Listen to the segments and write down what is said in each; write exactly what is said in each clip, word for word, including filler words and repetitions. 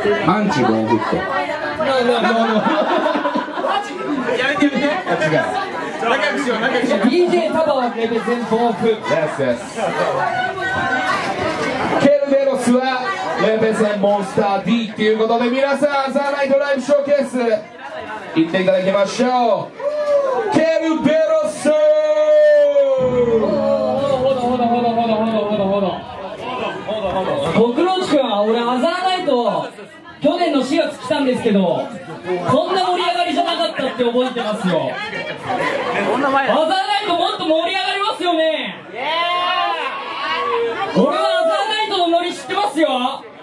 アンチボーンフット。 やめてやめて。 違う。 仲良くしよう仲良くしよう。 ディージェー タバはレベゼンボーフ。 Yes, yes. ケルベロスはレベゼンモンスター D っていうことで、皆さんザ・ナイトライブショーケース行っていただきましょう。ケルベロス。 ほどほどほどほどほどほどほど。コクローチ君は俺アザーナイト去年のしがつ来たんですけど、こんな盛り上がりじゃなかったって覚えてますよ。アザーナイトもっと盛り上がりますよね。俺はアザーナイトのノリ知ってますよ。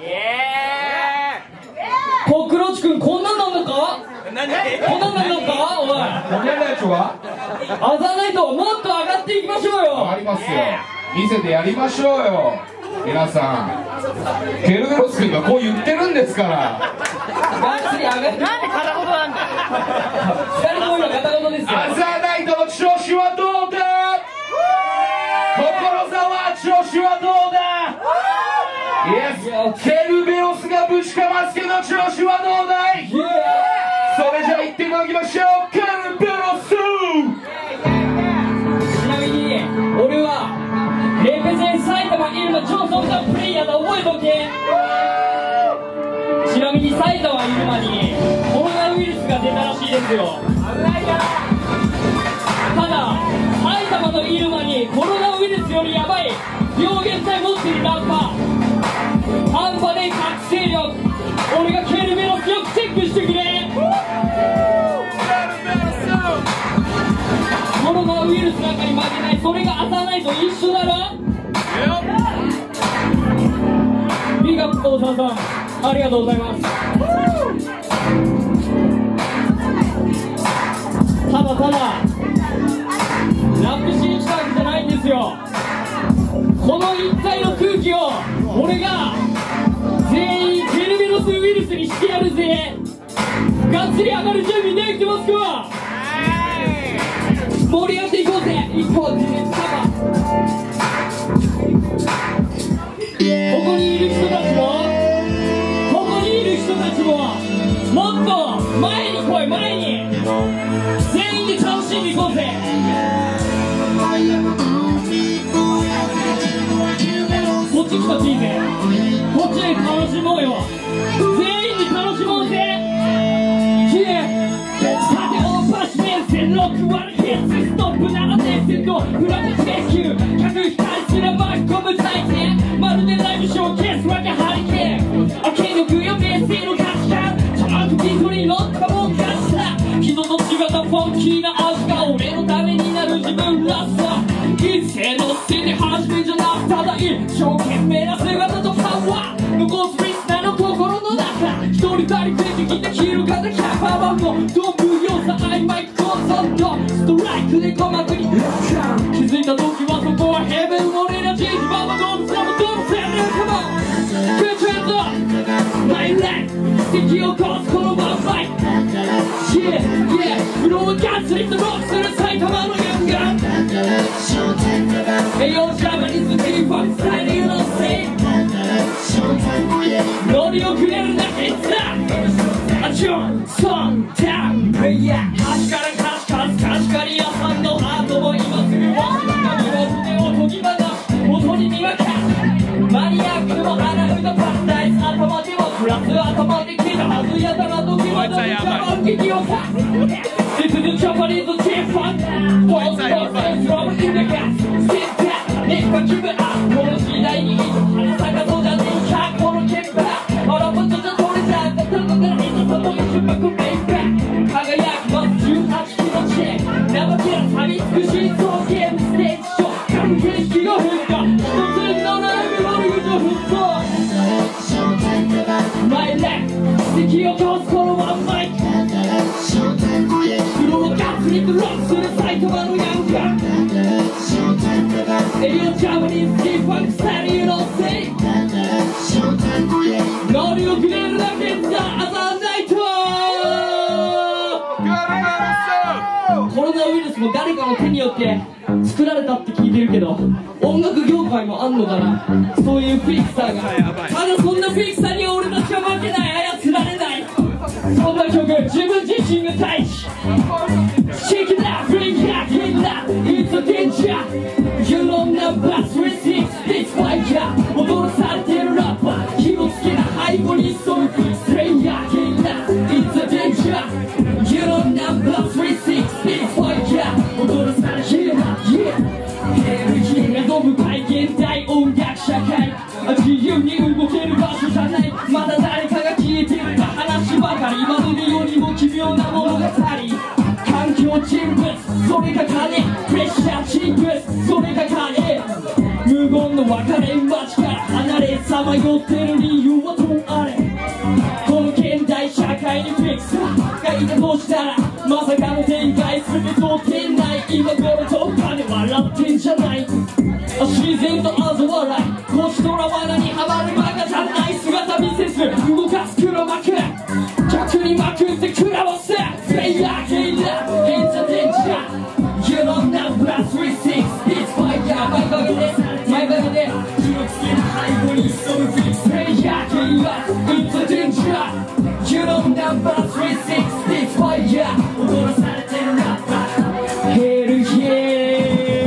コクローチ君こんなんなんのか、こんなんなんのか。おい、 こんなやつはアザーナイトもっと上がっていきましょうよ。 ありますよ。見せてやりましょうよ皆さん。ケルベロス君がこう言ってるんですから。 がっつり上がって。 なんで片言なんだよ。 ふたりとも今片言ですよ。 アザーナイトの調子はどうだ。所沢調子はどうだ。イエス。ケルベロスがぶちかますけど調子はどうだい。それじゃあ行っていただきましょう。ケルベロス。 ちなみに俺はレペゼン埼玉イルマ超ソンザプレイヤーだ、覚えとけ。ちなみに埼玉イルマにコロナウイルスが出たらしいですよ。ただ埼玉のイルマにコロナウイルスよりヤバい病原体持ってるラッパー、半端で覚醒力、俺がケルベロスよくチェックしてくれ。コロナウイルスなんかに負けない、それがアザーナイト一緒だろ。ビッグアップ大沢さんありがとうございます。ただただラップしに来たわけじゃないんですよ。この一体の空気を俺が全員ケルベロスウイルスにしてやるぜ。がっつり上がる準備できてますか。盛り上がっていこうぜ。一個ディフェンスカバー。ここにいる人たちもここにいる人たちももっと前に来い、前に全員で楽しんでいこうぜ。こっち来たチーム、こっちで楽しもうよ。全員で楽しもうぜ。さてオーパーシメンセンロックワルケースストップななてんせんとフラグ請求客ひたすら巻き込む体験、まるでライブショーケースわけハリケーン、明けの具や名声の価値観、ちゃんとピントに乗ったもん勝ちだ。人と違ったフォンキーな味が俺のためになる自分らしさ、一斉のせいで初めじゃなくただ一生懸命な姿とパワー残すリスナーの心の中、一人たり出てきて切るかなキャパワンのドンブヨさ曖昧コンサートストライクで鼓膜に気づいた時はそこはヘブン、俺らチーズババドンサムドンセルカモングッドヘッドマイライフ奇跡を起こすこのワンファイト Yeah yeah フローガッツリとロックする埼玉のヤンガン栄養ジャマニズビーファンスタイルのせいノリをくれるだけさあジョンソンタンプレイヤー端からカシカシカシカリアさんのハートも今すぐ忘れた身の腕を研ぎ離し音に見分けマニアックも穴うとパラダイス頭でもプラス頭できたはずやだな時はどうか番劇をさThis is the Japanese team fun False forces from in the gas Sit back 熱波気分あこの時代に花咲かそうじゃねえかこの鍵盤あらもっとじゃ取れちゃったどこからいざその一幕メイク輝きますじゅうはちキロチェーン生きら錆びつくしそうゲームステージショー完璧気が変化一つの悩み悪口を沸騰マイライフ奇跡を起こすこのワンマイクフローガッツリとロックする埼玉のヤンガー栄養ジャマニーズキーファンクスタイルのせいノリをくれるだけさアザーナイトコロナウイルスも誰かの手によって作られたって聞いてるけど音楽業界もあんのかなそういうフィクサーがただそんなフィクサーには俺たちは負けないあやつ自分自身が大事 Shake it up, break it up, hit it up It's a danger You know number three six It's fire 踊らされてるラッパー気をつけな背後に潜むスレイヤー Hit it up, it's a danger You know number three six It's fire 踊らされてるラッパー Yeah 望む体現代音楽社会自由に動ける場所じゃないまだ誰かが消えてるか話ばかり今までよりも奇妙な物語環境人物それが金プレッシャー人物それが金無言の別れ街から離れさまよってる理由はとあれこの現代社会にフィックスがいたとしたらまさかの展開すると店内今頃どっかで笑ってんじゃない自然と嘲笑いこちとら罠にはまるバカじゃない姿見せず動かす黒幕逆にまくって食らわせプレイヤーゲイラーエンターテインジャー You know number three six It's fire 前バゲで前バゲで気をつける背後に潜むプレイヤーゲイラーエンターテインジャー You know number three six It's fire 踊らされてるラッパーヘルヘル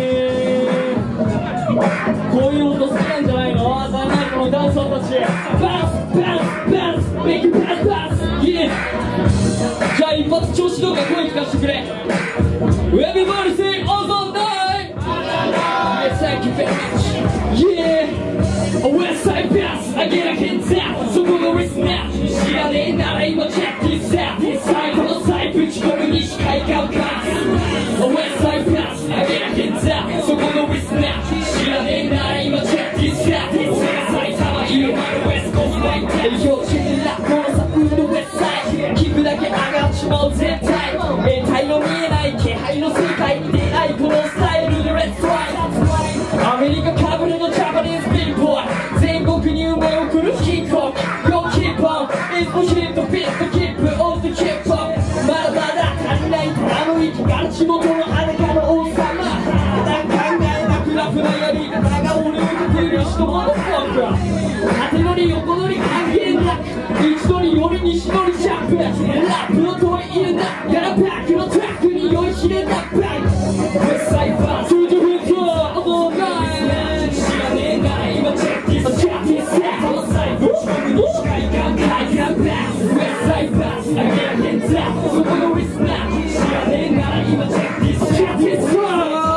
こういう音好きなんじゃないのあざないこのダンサーたちバスバスバスメイクバスバスイエじゃあ一発調子動画声聞かせてくれ Everybody say Ozone Night Yes, thank you very much Yeah West Side Bass I get a hands out そこのリスナー知らねえなら今チェック This out 最後のサイぶち込むに視界が浮かす West Side Bass I get a hands out そこのリスナー知らねえなら今チェック This out 埼玉広まる West Coast Right Down 標準ラップのサウンド West Side 聞くだけ上がっちまう絶対得体の見えない気配の世界に出会いこのスタイルで Let's Ride アメリカかぶれのジャパニーズビッグボーイ全国に夢を送るキックオフ Yo keep on いつもヒットビットキップオンとキックオフまだまだ足りないただの息が地元の裸の王様普段考えなくラフなやり方が俺を立てる人ものフォーク縦乗り横乗り関係なく一度により西乗りジャンプラップの遠い入れなガラパックのトラックに酔いしれなバイクウェスサイバースージフットオーナイ知らねえなら今チェックディスチャッティスこのサイブチコムに視界が開いたバックウェスサイバースあげられんざそこのリスナー知らねえなら今チェックディスチャッティス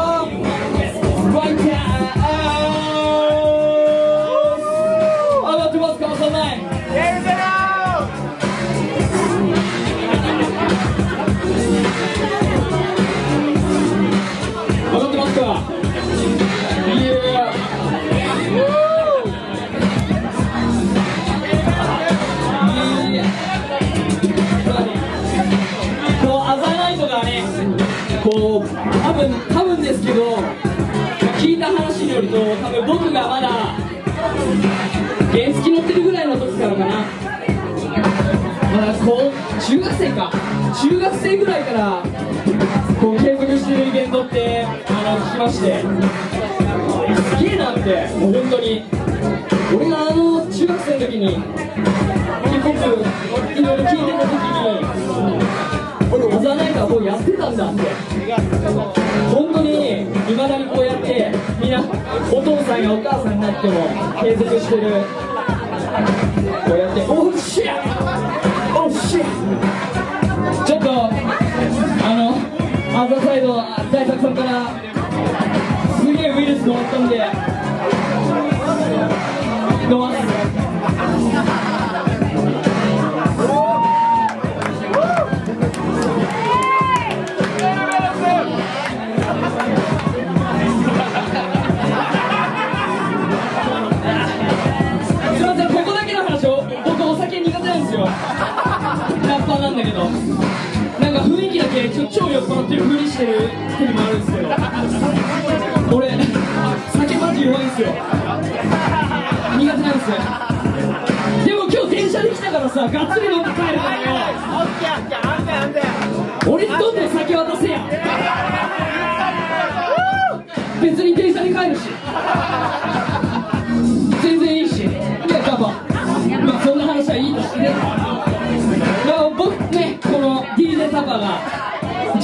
こう多分多分ですけど聞いた話によると多分僕がまだ原付乗ってるぐらいの時からかなまだこう中学生か中学生ぐらいからこう継続してるイベントってあの聞きましてすげえなってもう本当に俺があの中学生の時にヒップホップいろいろ聞いてた時にオザナイトはこうやってたんだって本当にいまだにこうやってみんなお父さんやお母さんになっても継続してるこうやってオーシェオーシェちょっとあのアザサイド大作さんからすげえウイルスが終わったんで飲ますなんだけどなんか雰囲気だけちょ超酔っ払ってるふりしてる時もあるんですけど俺酒マジ弱いんですよ苦手なんですよでも今日電車で来たからさがっつり飲んで帰るからよ俺にどんどん酒渡せや別に電車で帰るし全然いいしいやパパまあそんな話はいいとしてね僕ねこの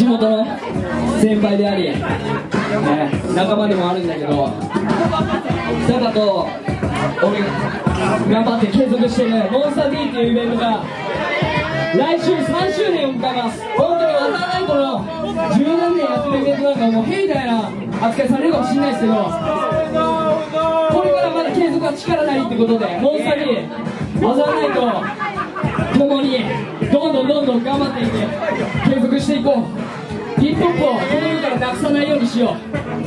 元の先輩であり、ね、仲間でもあるんだけど、だかと俺頑張って継続してるモンスター D っていうイベントが来週さんしゅうねんを迎えます。本当にワンダーナイトの十何年やってるイベントなんかもう兵みたいな扱いされるかもしれないですけど、これからまだ継続は力なりってことで、モンスター D ワンダーナイト共にどんどんどんどん頑張っていって継続していこう。ヒップホップをこの世からなくさないようにしよう。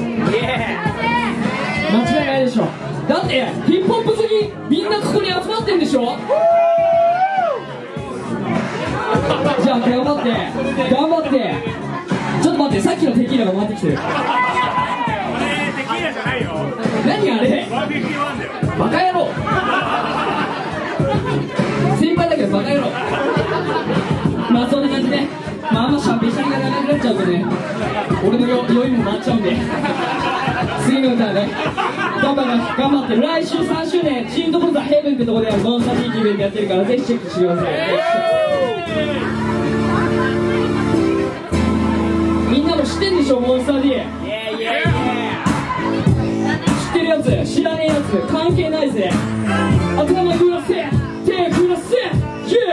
間違いないでしょ。だってヒップホップ好きみんなここに集まってんでしょ。じゃあ頑張って頑張って。ちょっと待って、さっきのテキーラが回ってきてる。何あれ、バカ野郎。先輩だけどバカ野郎。まあそんな感じで、まあ、あんましゃべしゃりが長くなっちゃうとね、俺の酔いも回っちゃうんで、次の歌ね頑張って頑張って。来週さんしゅうねんチームトブザヘブンってとこでモンスター D イベントやってるから、ぜひチェックしてください。みんなも知ってんでしょ、モンスター D。 知ってるやつ知らねえやつ関係ないぜ。頭振らせ手振らせ、yeah!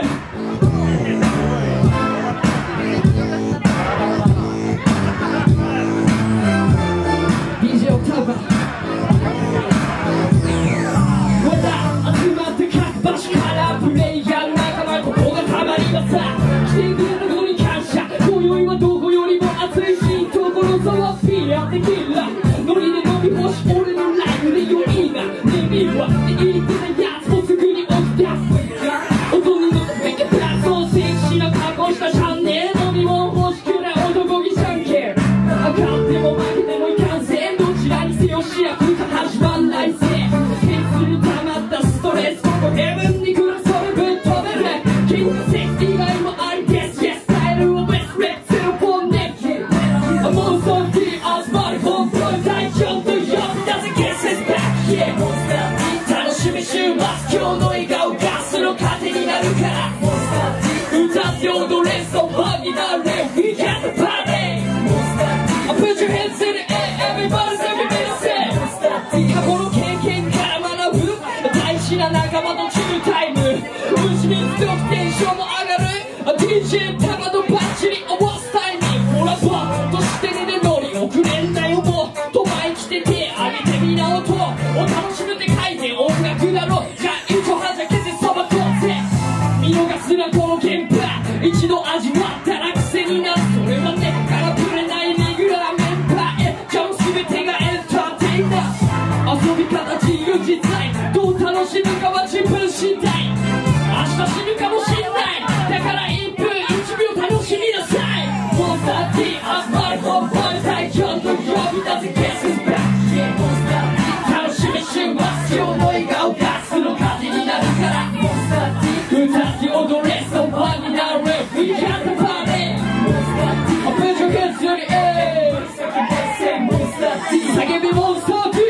仲間とチュータイム、虫水とテンションも上がる ディージェー タマとバッチリおぼすタイミング。ほらバッとしてねで乗り遅れんだよ。もうと前来て手上げてみな音を楽しむって書いて音楽だろ。じゃあ一丁はじゃけてそばとぜ見逃すなこの現場、一度味わったら癖になる。それは根っからぶれないレギュラーメンバーへ、じゃあ全てがエンターテイナー。遊び方自由自在、どう楽しむかは自分次第。明日死ぬかもしれない、だからいっぷんいちびょう楽しみなさい。モンスター D 集まる本番最強と呼び出せ Guess is back、yeah、モンスター D 楽しみ週末、今日の笑顔ガスの糧になるから。モンスター D 歌って踊れソファになる We got the party、 モンスター D プッシュゲッツよりえーモンスター D 叫びモンスター D、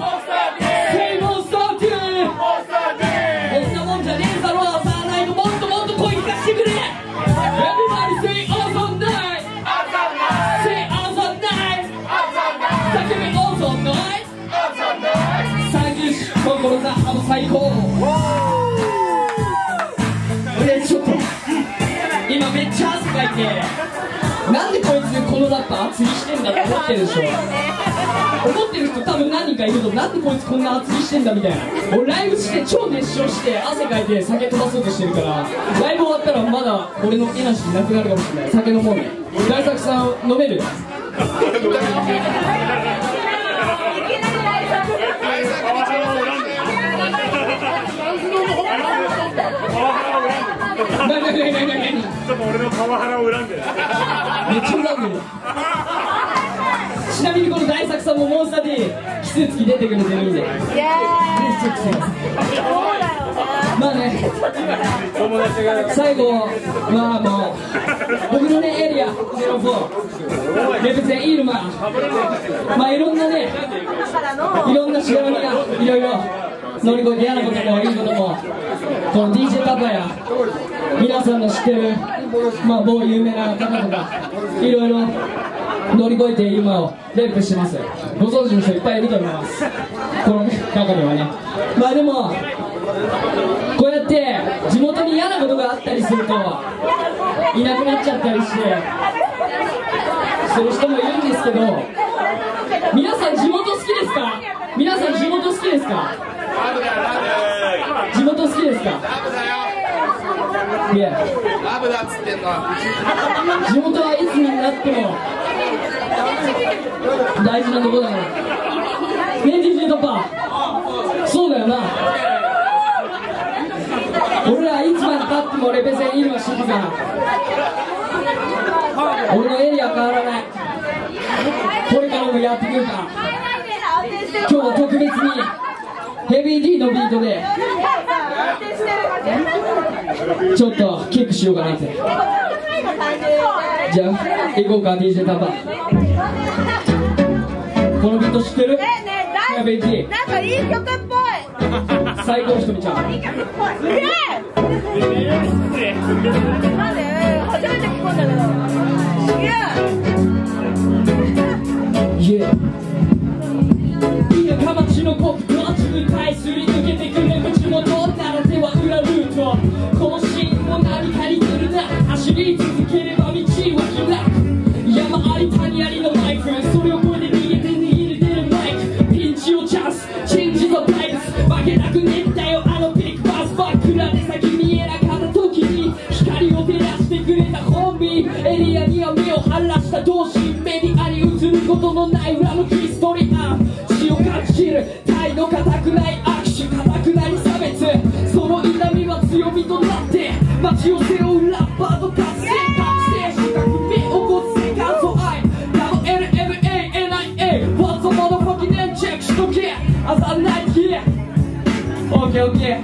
心があの最高。俺ちょっと今めっちゃ汗かいて、なんでこいつこのラップ厚着してんだって思ってるでしょ。思ってる人多分何人かいると、なんでこいつこんな厚着してんだみたいな。俺ライブして超熱唱して汗かいて酒飛ばそうとしてるから、ライブ終わったらまだ俺のエナジーなくなるかもしれない。酒飲もうね。大作さん飲める？ ちょっと俺のパワハラを恨んでる。めっちゃ恨んでる。ちなみにこの大作さんもモンスター D 奇数月出てくれてるんで、ぜひチェックしてください。まあね、最後まあもう僕のねエリアゼロフォーレプゼンイルマ、まあいろんなね、いろんなしがらみがいろいろ乗り越えて嫌なこともいいことも、この ディージェー パパや皆さんの知ってるまあ某有名な方とかいろいろ乗り越えて今をレイプしてます。ご存知の人いっぱいいると思います、この中にはね。まあでもこうやって地元に嫌なことがあったりするといなくなっちゃったりしてする人もいるんですけど、皆さん地元好きですか？皆さん地元好きですか？地元好きですか？いや、 ラブだっつってんの。 地元はいつになっても大事なとこだから。ね、ディージェー トッパー、そうだよな。俺らいつまでたってもレペゼンいるわ、静かな。俺のエリア変わらない。これからもやってくるから。今日は特別にヘビー D のビートでちょっとキックしようかなって。じゃあ行こうか、 ディージェー タンパ。このビート知ってる？ヘビー D なんかいい曲っぽい。 最高ひとみちゃん。 いい曲っぽい。すげえ。なんで初めて聞こえたけど。すげえ。 田舎町の国と渋滞すり抜けてくれる地元ならでは裏ルート。このシーンも何か似てるな。走り続ければ道は開く。山あり谷ありのライフ、それを越えて逃げて握れてるマイク。ピンチをチャンス、チェンジのタイプス。負けなくねったよあのビッグバス。バックラで先見えなかった時に光を照らしてくれた本民。エリアには目を晴らした同心。メディアに映ることのない裏のヒストリアン。血を感じる態度固くない握手、固くない差別。その痛みは強みとなって街を背負うラッパーと達成。覚醒し革命起こす世界と愛 ダブリューエルエムエーエヌアイエー What's the motherfucking name? チェックしとけ朝ナイトヒア。オッケーオッケー。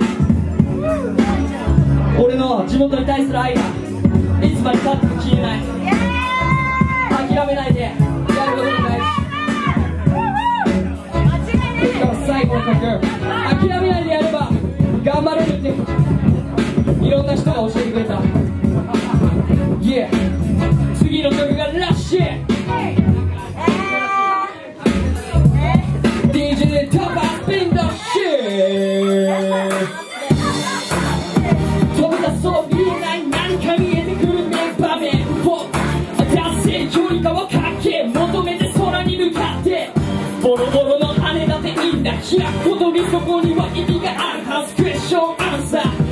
俺の地元に対する愛がいつまでたっても消えない。諦めないで、やることもないし。最後の曲、諦めないでやれば頑張れるっていろんな人が教えてくれた。 Yeah、 次の曲がラッシュ。 ディージェー トッパースピンダッシュ。飛び出そう見えない何か見えてくるメンバーメンフォー達成距離感をかけ求めて空に向かってボロボロの羽だっていいんだ。開くことにそこには意味があるはず。クエスチョンアンサー